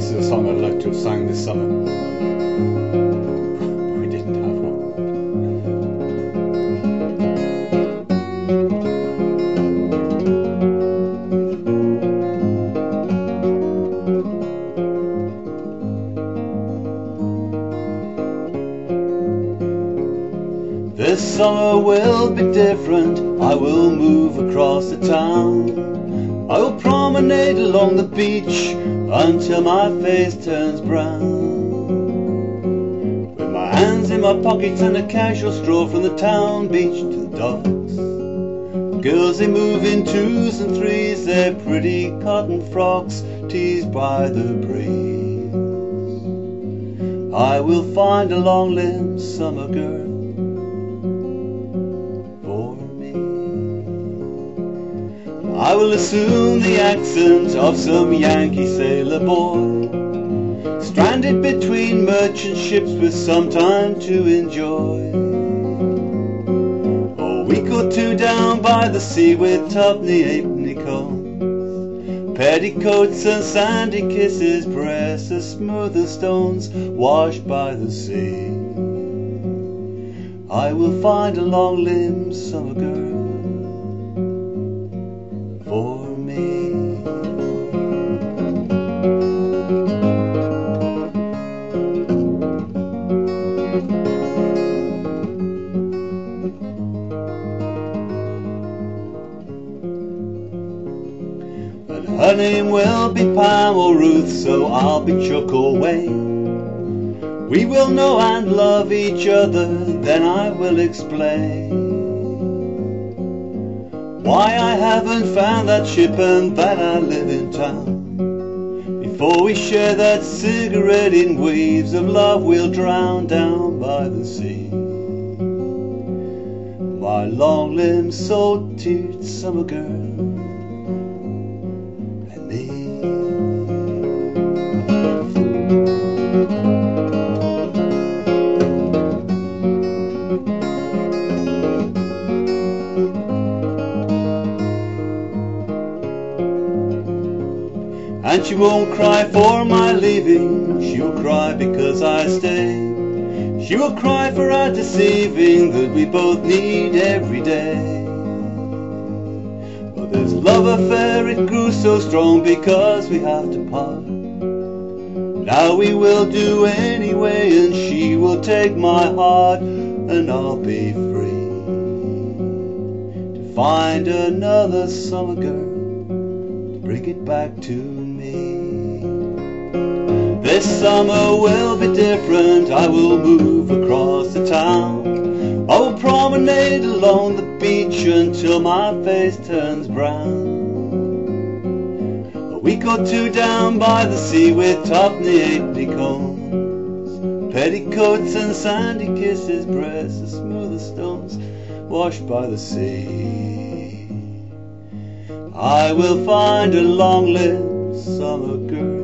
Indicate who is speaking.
Speaker 1: This is a song I'd like to have sang this summer. We didn't have one. This summer will be different. I will move across the town. I will promenade along the beach until my face turns brown. With my hands in my pockets and a casual stroll from the town beach to the docks. Girls, they move in twos and threes, their pretty cotton frocks teased by the breeze. I will find a long-limbed summer girl for me. I will assume the accent of some Yankee sailor boy, stranded between merchant ships with some time to enjoy. A week or two down by the sea with tuppenny halfpenny combs, petticoats and sandy kisses, breasts as smooth as stones washed by the sea. I will find a long-limbed summer girl for me. And her name will be Pam or Ruth, so I'll be Chuck or Wayne. We will know and love each other, then I will explain why I haven't found that ship and that I live in town. Before we share that cigarette in waves of love we'll drown down by the sea. My long-limbed, salt-teared summer girl and me. And she won't cry for my leaving, she'll cry because I stay. She will cry for our deceiving that we both need every day. But this love affair, it grew so strong because we have to part. Now we will do anyway, and she will take my heart, and I'll be free to find another summer girl to bring it back to me. This summer will be different. I will move across the town. I will promenade along the beach until my face turns brown. A week or two down by the sea with tuppenny halfpenny combs, petticoats and sandy kisses, breasts as smooth as stones washed by the sea. I will find a long-lived summer girl